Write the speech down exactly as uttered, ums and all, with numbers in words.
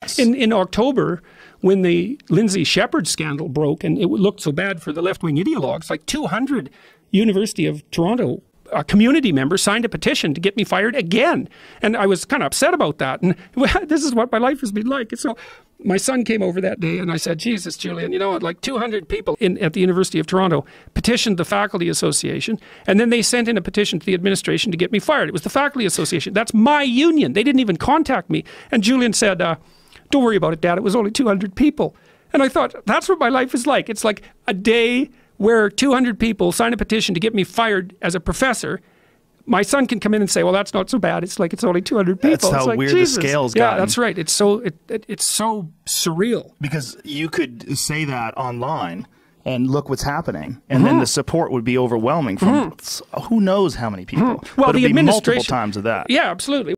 In, in October, when the Lindsay Shepherd scandal broke and it looked so bad for the left-wing ideologues, like two hundred University of Toronto uh, community members signed a petition to get me fired again. And I was kind of upset about that. And well, this is what my life has been like. So my son came over that day and I said, Jesus, Julian, you know what, like two hundred people in, at the University of Toronto petitioned the Faculty Association, and then they sent in a petition to the administration to get me fired. It was the Faculty Association. That's my union. They didn't even contact me. And Julian said, uh, don't worry about it, Dad. It was only two hundred people. And I thought, that's what my life is like. It's like a day where two hundred people sign a petition to get me fired as a professor. My son can come in and say, well, that's not so bad. It's like, it's only two hundred people. That's how it's like, weird Jesus. the scale's Yeah, gotten. that's right. It's so, it, it, it's so surreal. Because you could say that online and look what's happening, and Mm-hmm. then the support would be overwhelming from mm-hmm. who knows how many people. Mm-hmm. Well, but the it'd be multiple administration, times of that. Yeah, absolutely.